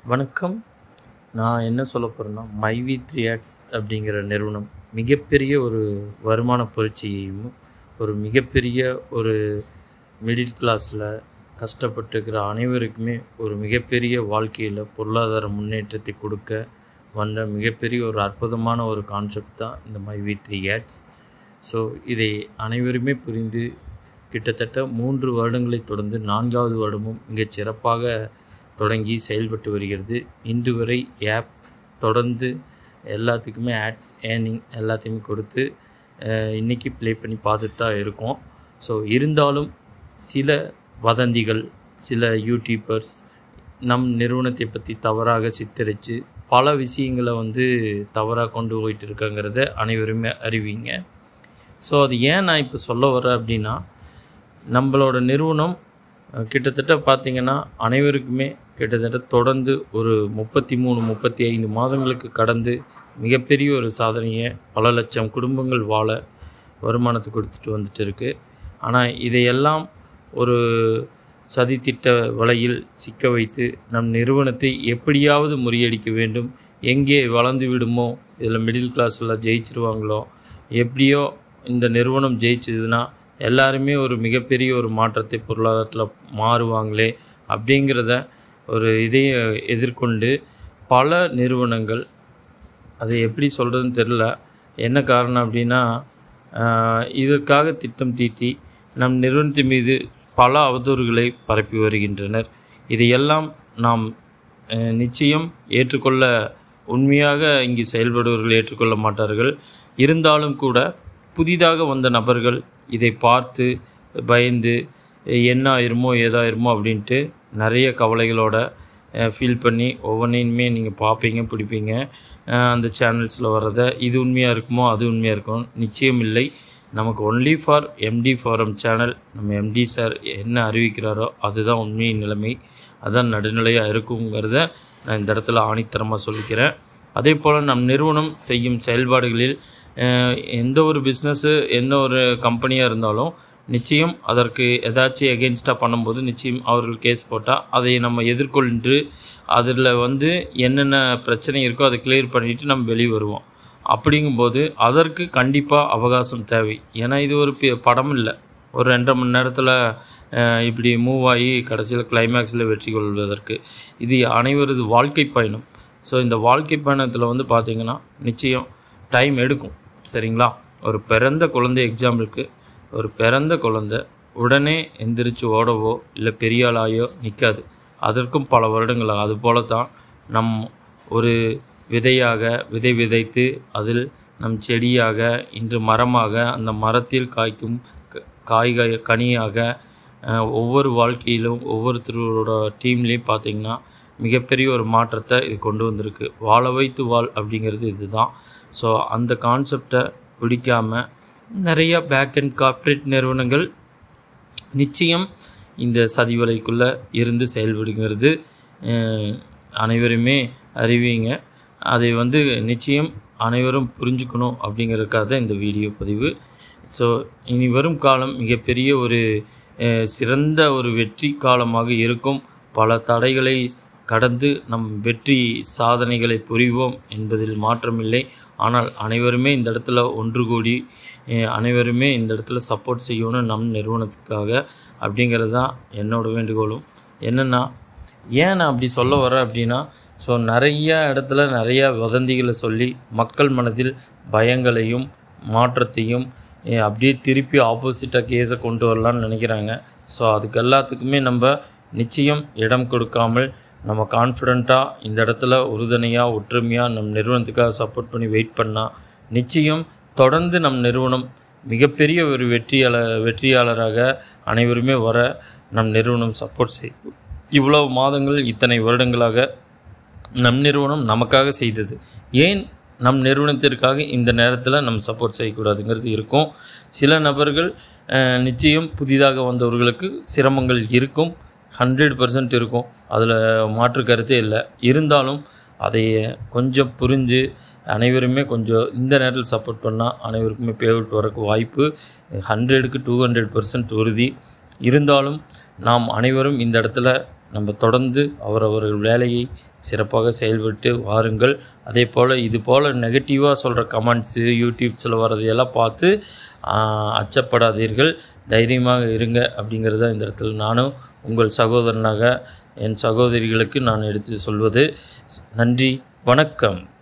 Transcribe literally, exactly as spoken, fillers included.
வணக்கம். நான் என்ன சொல்ல போகிறேன்னா, மைவி த்ரீ ஆட்ஸ் அப்படிங்கிற நிறுவனம் மிகப்பெரிய ஒரு வருமான புரட்சியையும், ஒரு மிகப்பெரிய ஒரு மிடில் கிளாஸில் கஷ்டப்பட்டுருக்கிற அனைவருக்குமே ஒரு மிகப்பெரிய வாழ்க்கையில் பொருளாதார முன்னேற்றத்தை கொடுக்க வந்த மிகப்பெரிய ஒரு அற்புதமான ஒரு கான்செப்ட் தான் இந்த மைவி த்ரீ ஆட்ஸ். ஸோ இதை அனைவருமே புரிந்து கிட்டத்தட்ட மூன்று வருடங்களை தொடர்ந்து நான்காவது வருடமும் மிகச் சிறப்பாக தொடங்கி செயல்பட்டு வருகிறது. இன்று வரை ஆப் தொடர்ந்து எல்லாத்துக்குமே ஆட்ஸ் ஏர்னிங் எல்லாத்தையுமே கொடுத்து இன்றைக்கி ப்ளே பண்ணி பார்த்துட்டு தான் இருக்கோம். ஸோ இருந்தாலும் சில வதந்திகள், சில யூடியூபர்ஸ் நம் நிறுவனத்தை பற்றி தவறாக சித்தரித்து பல விஷயங்களை வந்து தவறாக கொண்டு போயிட்டு இருக்காங்கிறத அனைவருமே அறிவிங்க. ஸோ அது ஏன் நான் இப்போ சொல்ல வரேன் அப்படின்னா, நம்மளோட நிறுவனம் கிட்டத்தட்ட பார்த்திங்கன்னா அனைவருக்குமே கிட்டத்தட்ட தொடர்ந்து ஒரு முப்பத்தி மூணு முப்பத்தி ஐந்து மாதங்களுக்கு கடந்து மிகப்பெரிய ஒரு சாதனையை பல லட்சம் குடும்பங்கள் வாழ வருமானத்தை கொடுத்துட்டு வந்துட்டு இருக்குது. ஆனால் இதையெல்லாம் ஒரு சதித்திட்ட வலையில் சிக்க வைத்து நம் நிறுவனத்தை எப்படியாவது முறியடிக்க வேண்டும், எங்கே வளர்ந்து விடுமோ, இதில் மிடில் கிளாஸில் ஜெயிச்சிருவாங்களோ, எப்படியோ இந்த நிறுவனம் ஜெயிச்சதுன்னா எல்லாருமே ஒரு மிகப்பெரிய ஒரு மாற்றத்தை பொருளாதாரத்தில் மாறுவாங்களே அப்படிங்கிறத ஒரு இதையை எதிர்கொண்டு பல நிறுவனங்கள், அதை எப்படி சொல்கிறதுன்னு தெரில. என்ன காரணம் அப்படின்னா, இதற்காக திட்டம் தீட்டி நம் நிறுவனத்தின் மீது பல அவதூறுகளை பரப்பி வருகின்றனர். இதையெல்லாம் நாம் நிச்சயம் ஏற்றுக்கொள்ள, உண்மையாக இங்கு செயல்படுபவர்கள் ஏற்றுக்கொள்ள மாட்டார்கள். இருந்தாலும் கூட புதிதாக வந்த நபர்கள் இதை பார்த்து பயந்து என்ன ஆயிருமோ ஏதாயிருமோ அப்படின்ட்டு நிறைய கவலைகளோட ஃபீல் பண்ணி ஒவ்வொன்றையுமே நீங்கள் பார்ப்பீங்க, பிடிப்பீங்க அந்த சேனல்ஸில் வர்றதை. இது உண்மையாக இருக்குமோ அது உண்மையாக இருக்கும், நிச்சயம் இல்லை. நமக்கு only for MD forum channel, நம்ம எம்டி சார் என்ன அறிவிக்கிறாரோ அதுதான் உண்மையின் நிலைமை, அதுதான் நடுநிலையாக இருக்குங்கிறத நான் இந்த இடத்துல ஆணித்தரமாக சொல்லிக்கிறேன். அதே போல் நம் நிறுவனம் செய்யும் செயல்பாடுகளில் எந்த ஒரு பிஸ்னஸ்ஸு, எந்த ஒரு கம்பெனியாக இருந்தாலும் நிச்சயம் அதற்கு ஏதாச்சும் எகென்ஸ்டாக பண்ணும்போது நிச்சயம் அவர்கள் கேஸ் போட்டால் அதை நம்ம எதிர்கொண்டு அதில் வந்து என்னென்ன பிரச்சனை இருக்கோ அதை கிளியர் பண்ணிவிட்டு நம்ம வெளியே வருவோம். அப்படிங்கும்போது அதற்கு கண்டிப்பாக அவகாசம் தேவை. ஏன்னா இது ஒரு படம் இல்லை, ஒரு ரெண்டரை மணி நேரத்தில் இப்படி மூவ் ஆகி கடைசியில் கிளைமேக்ஸில் வெற்றி கொள்வதற்கு இது அனைவரது வாழ்க்கை பயணம். ஸோ இந்த வாழ்க்கை பயணத்தில் வந்து பார்த்திங்கன்னா நிச்சயம் டைம் எடுக்கும், சரிங்களா? ஒரு பிறந்த குழந்தை, எக்ஸாம்பிளுக்கு ஒரு பிறந்த குழந்தை உடனே எந்திரிச்சு ஓடவோ இல்லை பெரிய ஆளாயோ நிற்காது, அதற்கும் பல வருடங்கள். அதுபோல தான் நம் ஒரு விதையாக விதை விதைத்து அதில் நம் செடியாக இன்று மரமாக, அந்த மரத்தில் காய்க்கும் காய்க கனியாக ஒவ்வொரு வாழ்க்கையிலும் ஒவ்வொருத்தரோட டீம்லேயும் பார்த்திங்கன்னா மிகப்பெரிய ஒரு மாற்றத்தை இது கொண்டு வந்திருக்கு. வாழ வைத்து வாழ் அப்படிங்கிறது இதுதான். ஸோ அந்த கான்செப்டை பிடிக்காமல் நிறைய பேக் அண்ட் கார்ப்பரேட் நிறுவனங்கள் நிச்சயம் இந்த சதிவலைக்குள்ளே இருந்து செயல்படுங்கிறது அனைவருமே அறிவிங்க. அதை வந்து நிச்சயம் அனைவரும் புரிஞ்சுக்கணும் அப்படிங்கிறதுக்காக இந்த வீடியோ பதிவு. ஸோ இனி வரும் காலம் மிகப்பெரிய ஒரு சிறந்த ஒரு வெற்றி காலமாக இருக்கும். பல தடைகளை கடந்து நம் வெற்றி சாதனைகளை புரிவோம் என்பதில் மாற்றமில்லை. ஆனால் அனைவருமே இந்த இடத்துல ஒன்று கூடி அனைவருமே இந்த இடத்துல சப்போர்ட் செய்யணும் நம் நிறுவனத்துக்காக அப்படிங்கிறது தான் என்னோடய வேண்டுகோளும். என்னென்னா, ஏன் நான் அப்படி சொல்ல வரேன் அப்படின்னா, ஸோ நிறைய இடத்துல நிறைய வதந்திகளை சொல்லி மக்கள் மனதில் பயங்களையும் மாற்றத்தையும் அப்படியே திருப்பி ஆப்போசிட்டாக கேஸை கொண்டு வரலான்னு நினைக்கிறாங்க. ஸோ அதுக்கு எல்லாத்துக்குமே நம்ம நிச்சயம் இடம் கொடுக்காமல் நம்ம கான்ஃபிடெண்ட்டாக இந்த இடத்துல உறுதுணையாக ஒற்றுமையாக நம் நிறுவனத்துக்காக சப்போர்ட் பண்ணி வெயிட் பண்ணால் நிச்சயம் தொடர்ந்து நம் நிறுவனம் மிகப்பெரிய ஒரு வெற்றியாளர் வெற்றியாளராக அனைவருமே வர நம் நிறுவனம் சப்போர்ட் செய்யும். இவ்வளவு மாதங்கள், இத்தனை வருடங்களாக நம் நிறுவனம் நமக்காக செய்தது, ஏன் நம் நிறுவனத்திற்காக இந்த நேரத்தில் நம்ம சப்போர்ட் செய்யக்கூடாதுங்கிறது இருக்கும். சில நபர்கள் நிச்சயம் புதிதாக வந்தவர்களுக்கு சிரமங்கள் இருக்கும், ஹண்ட்ரட் பர்சன்ட் இருக்கும், அதில் மாற்று கருத்தே இல்லை. இருந்தாலும் அதை கொஞ்சம் புரிஞ்சு அனைவருமே கொஞ்சம் இந்த நேரத்தில் சப்போர்ட் பண்ணால் அனைவருக்குமே பேவுட் வரக்கு வாய்ப்பு ஹண்ட்ரடுக்கு டூ ஹண்ட்ரட் பர்சன்ட் உறுதி. இருந்தாலும் நாம் அனைவரும் இந்த இடத்துல நம்ம தொடர்ந்து அவரவர்கள் வேலையை சிறப்பாக செயல்பட்டு வாருங்கள். அதே போல் இது போல் நெகட்டிவாக சொல்கிற கமெண்ட்ஸு யூடியூப்ஸில் வர்றதையெல்லாம் பார்த்து அச்சப்படாதீர்கள், தைரியமாக இருங்க அப்படிங்கிறத இந்த இடத்துல நானும் உங்கள் சகோதரனாக என் சகோதரிகளுக்கு நான் எடுத்து சொல்வது. நன்றி, வணக்கம்.